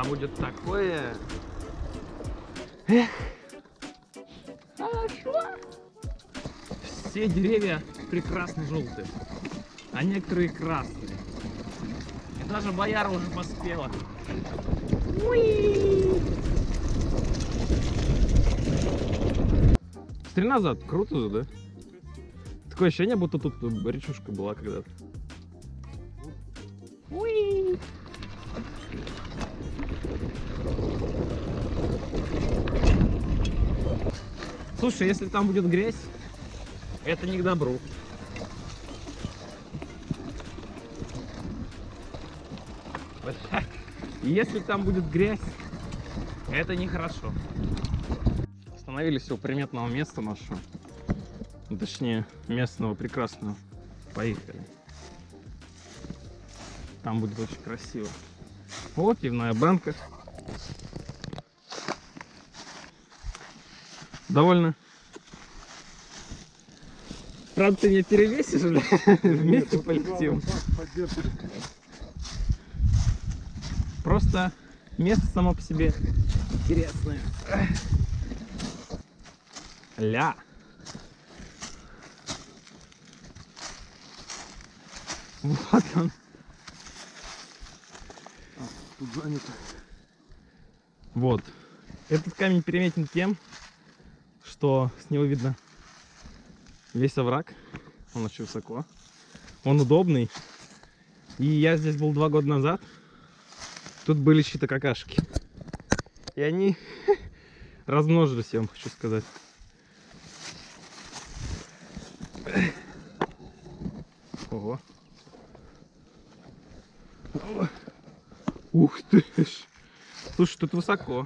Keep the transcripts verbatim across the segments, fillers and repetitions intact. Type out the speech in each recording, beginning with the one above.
когда будет такое... Эх, хорошо. Все деревья прекрасно желтые, а некоторые красные. И даже бояра уже поспела. Уи! Смотри назад, круто же, да? Такое ощущение, будто тут речушка была когда-то. Уи! Слушай, если там будет грязь, это не к добру. Если там будет грязь, это нехорошо. Остановились у приметного места нашего. Ну, точнее, местного прекрасного. Поехали. Там будет очень красиво. Вот пивная банка. Довольно. Правда, ты меня перевесишь, бля? Вместе полетим. Просто место само по себе интересное. Ля. Вот он. А, тут занято. Вот. Этот камень приметен тем, что с него видно весь овраг. Он очень высоко. Он удобный. И я здесь был два года назад. Тут были чьи-то какашки. И они размножились, я вам хочу сказать. Ого. Ух ты ж. Слушай, тут высоко.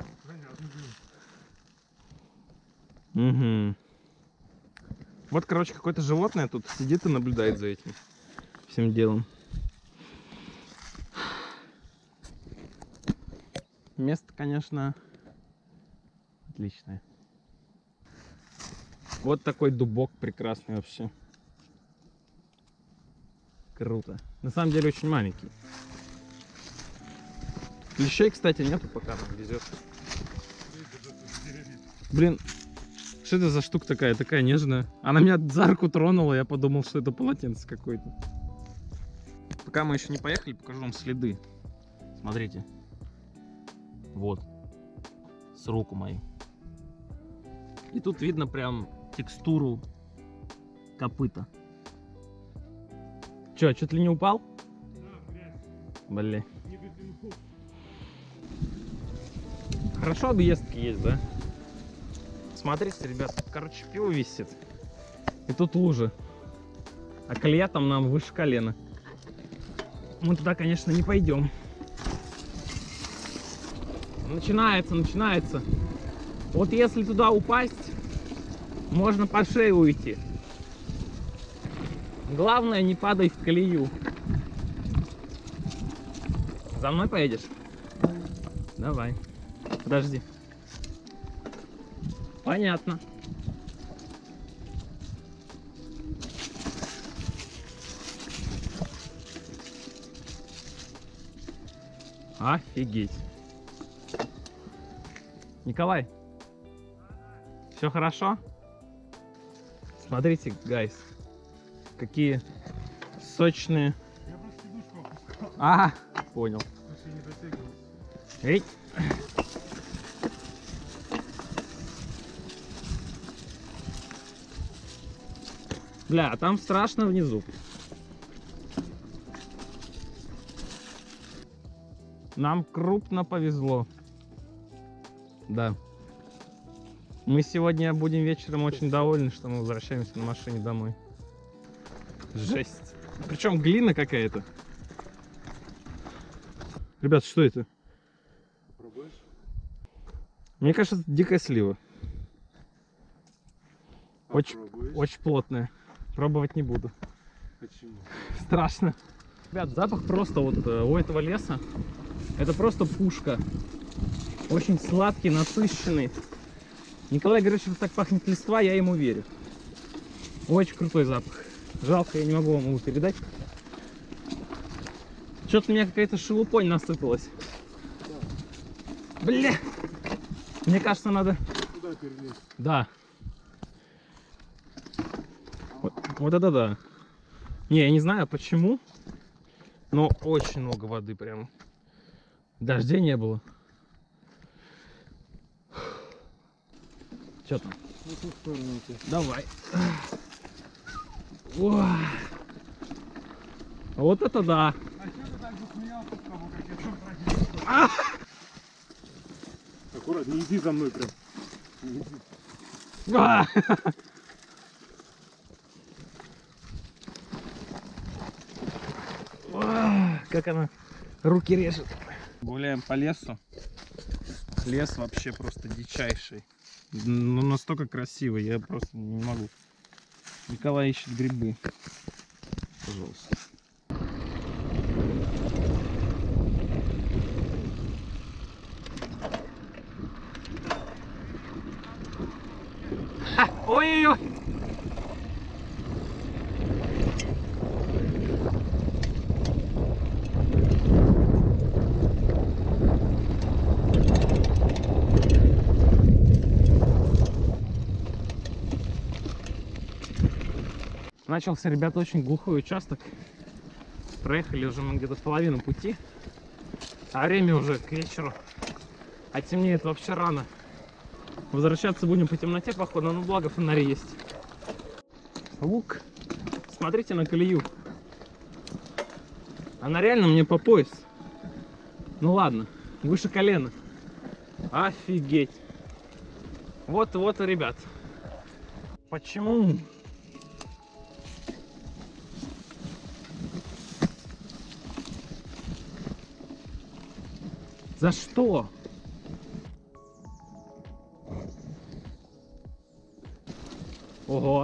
Угу. Вот, короче, какое-то животное тут сидит и наблюдает за этим всем делом. Место, конечно, отличное. Вот такой дубок прекрасный вообще. Круто. На самом деле очень маленький. Клещей, кстати, нету, пока нам везет. Блин, что это за штука такая, такая нежная? Она меня за руку тронула, я подумал, что это полотенце какое-то. Пока мы еще не поехали, покажу вам следы. Смотрите. Вот. С руку мою. И тут видно прям текстуру копыта. Че, чуть ли не упал? Блин. Хорошо объездки есть, да? Смотрите, ребят, тут, короче, пиво висит. И тут лужа. А колея там нам выше колена. Мы туда, конечно, не пойдем. Начинается, начинается. Вот если туда упасть, можно по шее уйти. Главное, не падай в колею. За мной поедешь? Давай. Подожди. Понятно. Офигеть. Николай, все хорошо? Смотрите, гайс, какие сочные. Я просто сидушку опускал. А, понял. Эй. Бля, а там страшно внизу. Нам крупно повезло. Да. Мы сегодня будем вечером очень довольны, что мы возвращаемся на машине домой. Жесть. Причем глина какая-то. Ребят, что это? Пробуешь? Мне кажется, это дикая слива. Очень, Попробуешь? очень плотная. Пробовать не буду. Почему? Страшно. Ребят, запах просто вот э, у этого леса. Это просто пушка. Очень сладкий, насыщенный. Николай говорит, что так пахнет листва, я ему верю. Очень крутой запах. Жалко, я не могу вам его передать. Что-то у меня какая-то шелупонь насыпалась. Да. Бля! Мне кажется, надо... Куда перелезть? Да. Вот, вот это да. Не, я не знаю почему, но очень много воды прям. Дождей не было. Что там? На ту сторону идти. Давай. О! Вот это да. А что ты так засмеялся с того, как я там прохожу? Аккуратно, не иди за мной прям. Не иди. А! О, как она руки режет. Гуляем по лесу. Лес вообще просто дичайший. Ну, настолько красивый, я просто не могу. Николай ищет грибы. Пожалуйста. Ой-ой-ой! Начался, ребята, очень глухой участок. Проехали уже мы где-то половину пути. А время уже к вечеру. А темнеет вообще рано. Возвращаться будем по темноте, походу, но благо фонари есть. Лук. Смотрите на колею. Она реально мне по пояс. Ну ладно, выше колена. Офигеть. Вот-вот, ребят. Почему? За что? Ого.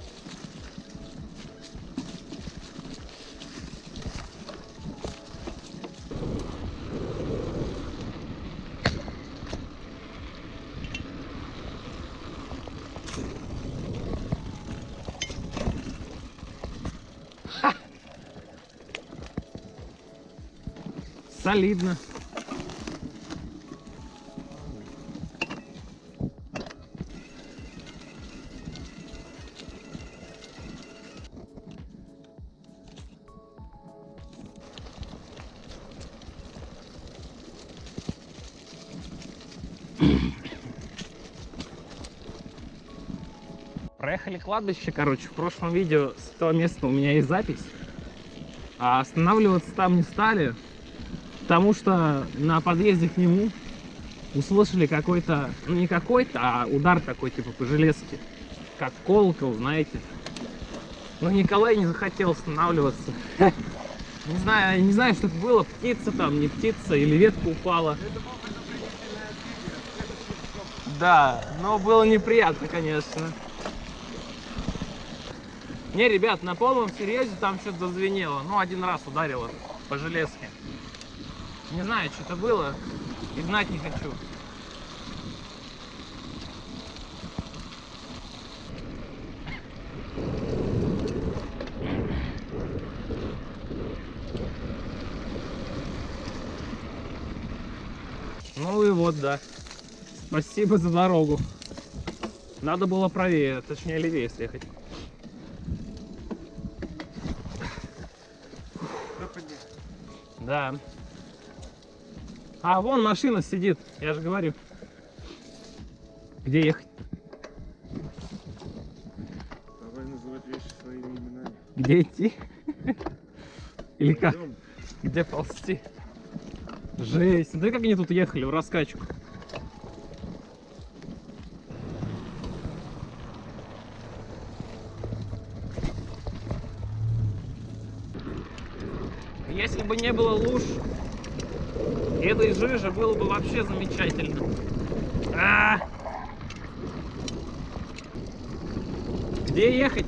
Ха! Солидно. Проехали кладбище, короче. В прошлом видео с того места у меня есть запись. А останавливаться там не стали, потому что на подъезде к нему услышали какой-то, ну не какой-то, а удар такой, типа по железке. Как колокол, знаете. Но Николай не захотел останавливаться. Не знаю, не знаю, что это было, птица там, не птица, или ветка упала. Да, но было неприятно, конечно. Не, ребят, на полном серьезе там что-то зазвенело. Ну, один раз ударило по железке. Не знаю, что это было. И знать не хочу. Ну и вот, да. Спасибо за дорогу. Надо было правее, точнее левее съехать. Да. А вон машина сидит, я же говорю. Где ехать? Давай называть вещи своими именами. Где идти? Или как? Пойдем. Где ползти? Жесть. Да как они тут ехали в раскачку? Если бы не было луж, этой жижи было бы вообще замечательно. А! Где ехать?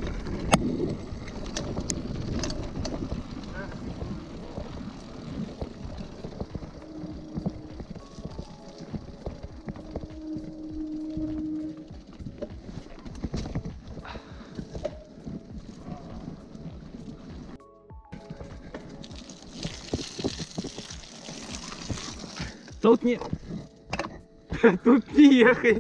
Тут не... Тут не ехай.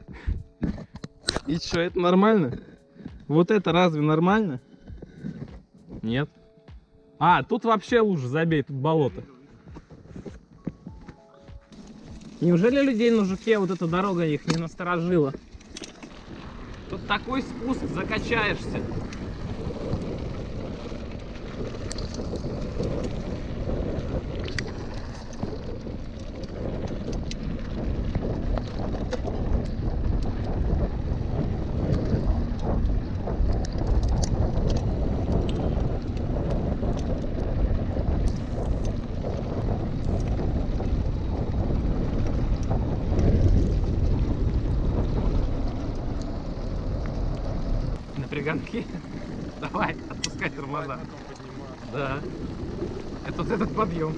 И что, это нормально? Вот это разве нормально? Нет. А, тут вообще лужа, забей, тут болото. Неужели людей на Жуке вот эта дорога их не насторожила? Тут такой спуск, закачаешься. Напряганки. Давай, отпускай тормоза. Да. Это вот этот подъем.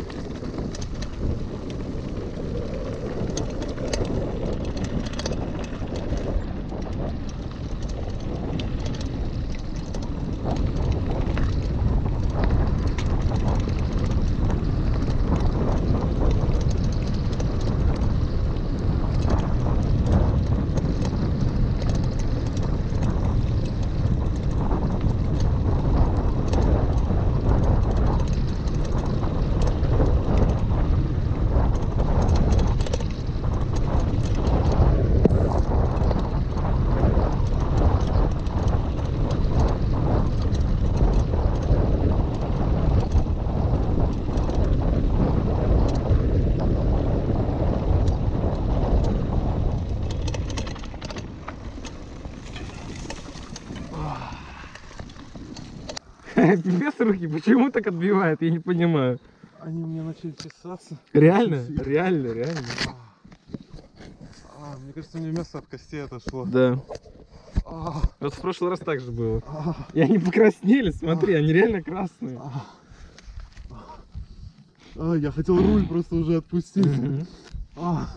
Пипец руки, почему так отбивает, я не понимаю. Они у меня начали чесаться. Реально? Реально, реально. А, мне кажется, мне мясо от костей отошло. Да. А, Вот в прошлый раз так же было. а, И они покраснели, смотри, они реально красные. а. А, я хотел руль просто уже отпустить. Мгм. А.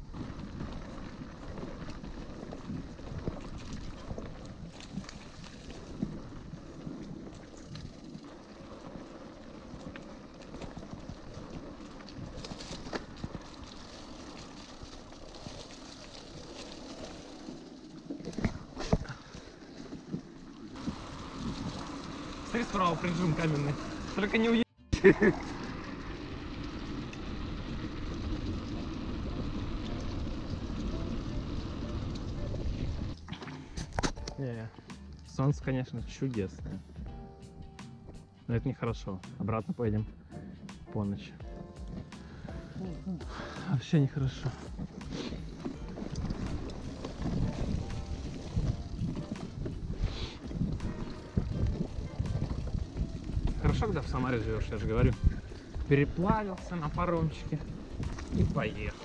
Смотри, справа прижим каменный. Только не уедь. Не, солнце, конечно, чудесное. Но это нехорошо. Обратно поедем по ночи. Вообще нехорошо. Хорошо, когда в Самаре живешь, я же говорю. Переплавился на паромчике и поехал.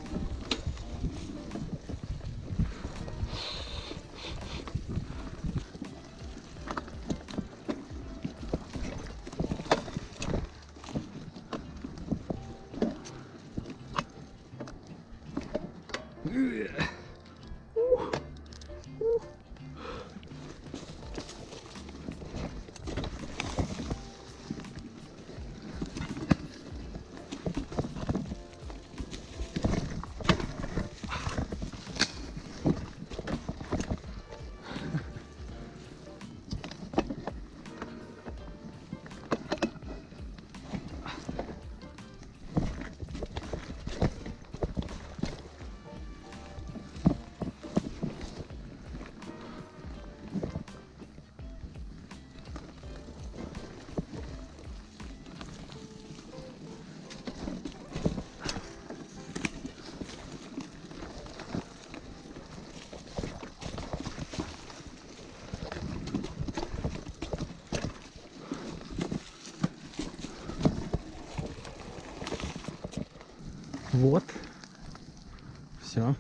Вот. Все.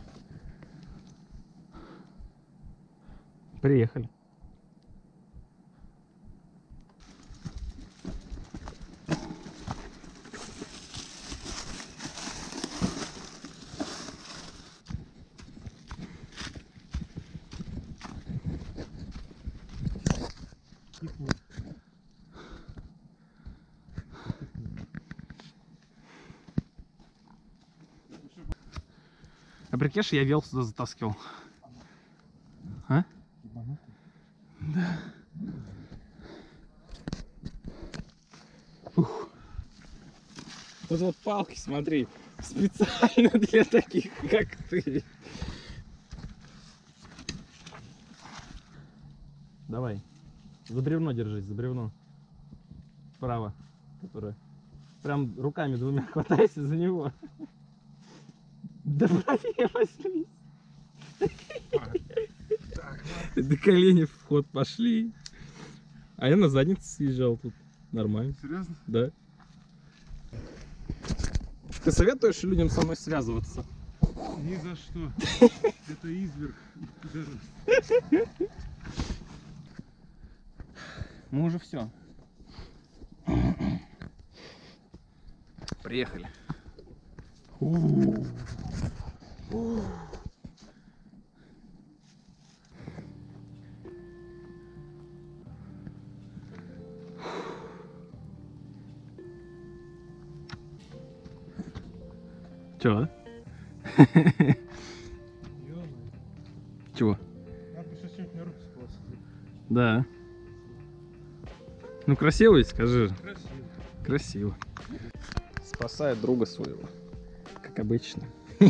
Приехали. прикинь, я вел сюда затаскивал. А? Да. Ух. Вот вот палки, смотри, специально для таких, как ты. Давай. За бревно держись, за бревно. Справа. Которое. Прям руками двумя хватайся за него. Да правее возьми. До колени в ход пошли. А я на заднице съезжал тут. Нормально. Серьезно? Да. Ты советуешь людям со мной связываться? Ни за что. Это изверг. Мы уже все. Приехали. Чего? Чего? Надо бы сейчас что-нибудь на руку сполосить. Да. Ну красивый, скажи. Красиво. Красиво. Спасает друга своего. Как обычно.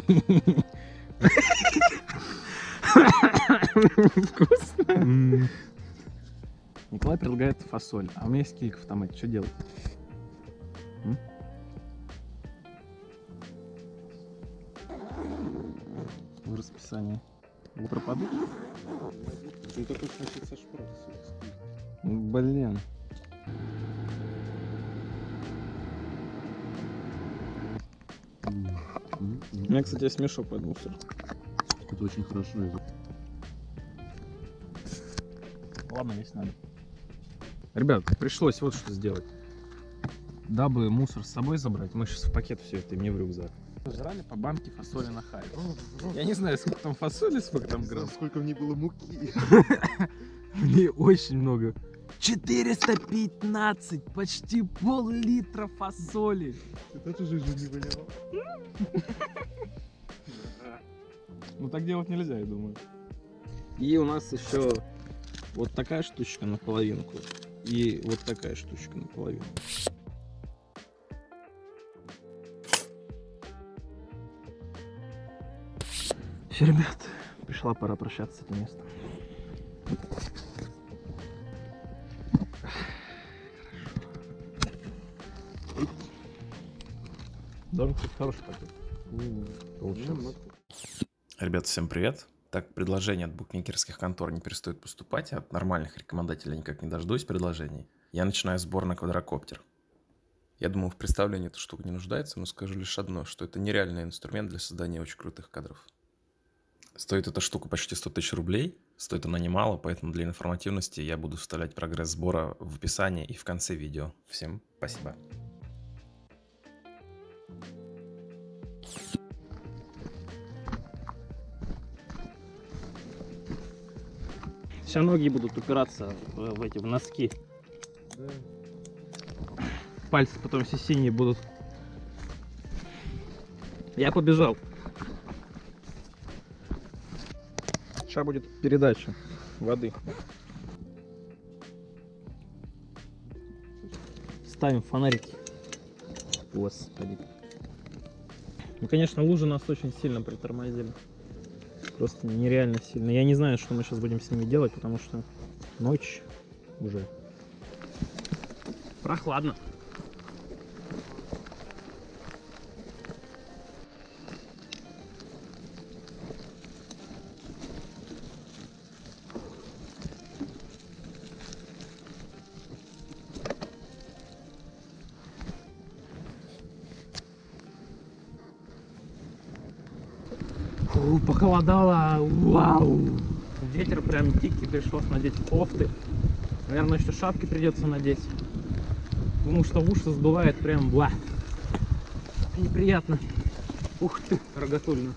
Вкусно. Николай предлагает фасоль. А у меня есть килька в томате. Что делать? М? В расписании. Пропадут? Ну такой значит со шпрота. Блин. У меня, кстати, есть мешок под мусор. Это очень хорошо. Ладно, весь надо. Ребят, пришлось вот что сделать. Дабы мусор с собой забрать, мы сейчас в пакет все это и мне в рюкзак. Жрали по банке фасоли на хайе. Я не знаю, сколько там фасоли, сколько там грамм. Сколько в ней было муки. Мне очень много. четыреста пятнадцать, почти пол-литра фасоли. Ты тоже жизнь не выливал? Ну так делать нельзя, я думаю. И у нас еще вот такая штучка на половинку. И вот такая штучка на половину. Все, ребят, пришла пора прощаться с этим местом. Должен быть хороший пакет. Получилось. Ребята, всем привет. Так, предложения от букмекерских контор не перестают поступать, а от нормальных рекомендателей никак не дождусь предложений. Я начинаю сбор на квадрокоптер. Я думаю, в представлении эта штука не нуждается, но скажу лишь одно, что это нереальный инструмент для создания очень крутых кадров. Стоит эта штука почти сто тысяч рублей, стоит она немало, поэтому для информативности я буду вставлять прогресс сбора в описании и в конце видео. Всем спасибо. Сейчас ноги будут упираться в, в эти в носки. Да. Пальцы потом все синие будут. Я побежал. Сейчас будет передача воды. Ставим фонарики. Господи. Ну, конечно, лужи нас очень сильно притормозили. Просто нереально сильно. Я не знаю, что мы сейчас будем с ними делать, потому что ночь уже. Прохладно. Фу, похолодало, вау! Ветер прям дикий, пришлось надеть кофты. Наверное, еще шапки придется надеть. Потому что в уши сдувает прям бла. Неприятно. Ух ты, рогатульно.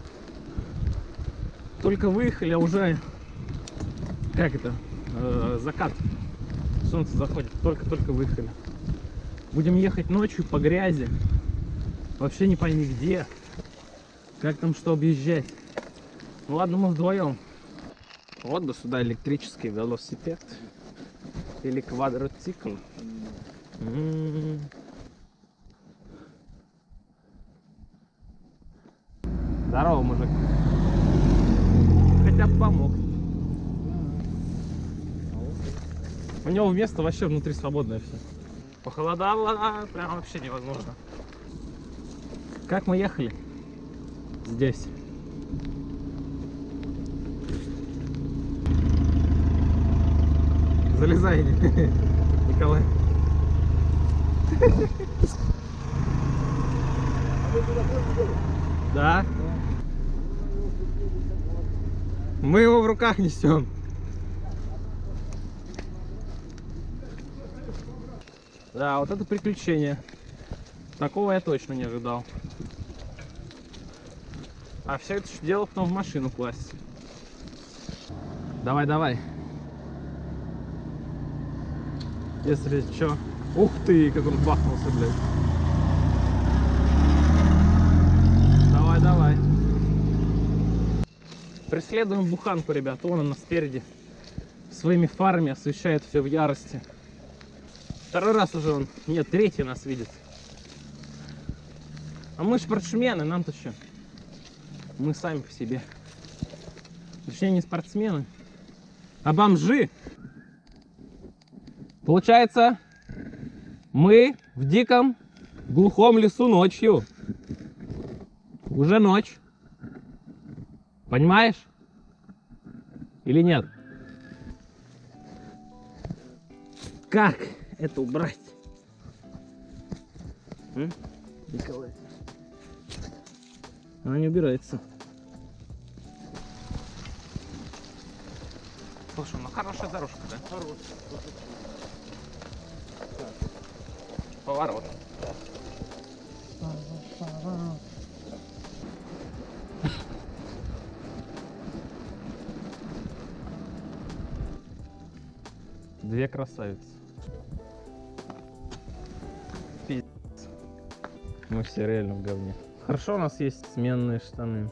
Только выехали, а уже как это? Э, закат. Солнце заходит. Только-только выехали. Будем ехать ночью по грязи. Вообще не пойми где. Как там что объезжать? Ну ладно, мы вдвоем. Вот бы сюда электрический велосипед. Или квадроцикл. М-м-м. Здорово, мужик. Хотя бы помог. У него место вообще внутри свободное все. Похолодало, прям вообще невозможно. Как мы ехали? Здесь. Залезай, Николай. Да. Мы его в руках несем. Да, вот это приключение. Такого я точно не ожидал. А все это дело потом в машину класть. Давай, давай. Если что. Ух ты, как он бахнулся, блядь. Давай, давай. Преследуем буханку, ребята. Вон она спереди. Своими фарами освещает все в ярости. Второй раз уже он. Нет, третий нас видит. А мы спортсмены, нам-то что? Мы сами по себе. Точнее, не спортсмены, а бомжи. Получается, мы в диком глухом лесу ночью. Уже ночь. Понимаешь? Или нет? Как это убрать? М? Николай. Она не убирается. Слушай, ну хорошая дорожка, да? Хорошая. Поворот. Две красавицы. Пиздец. Мы все реально в говне. Хорошо, у нас есть сменные штаны.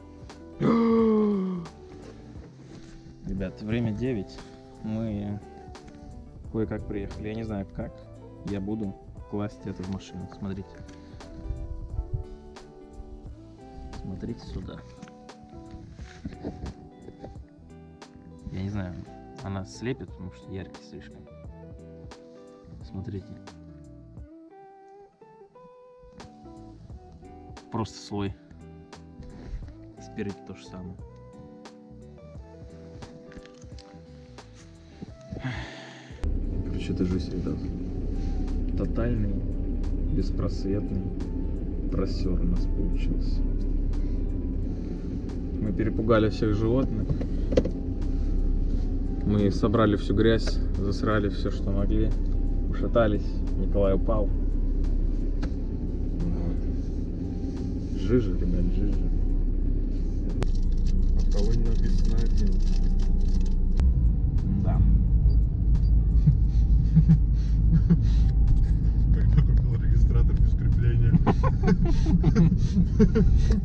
Ребят, время девять. Мы кое-как приехали. Я не знаю как. Я буду класть это в машину. Смотрите. Смотрите сюда. Я не знаю, она слепит, потому что яркий слишком. Смотрите. Просто слой. Спереди то же самое. Короче, это жизнь, ребят. Тотальный, беспросветный просер у нас получился. Мы перепугали всех животных. Мы собрали всю грязь, засрали все, что могли. Ушатались. Николай упал. Вот. Жижа, ребят, жижа. А кого не написано один? Да. Когда купил регистратор без крепления.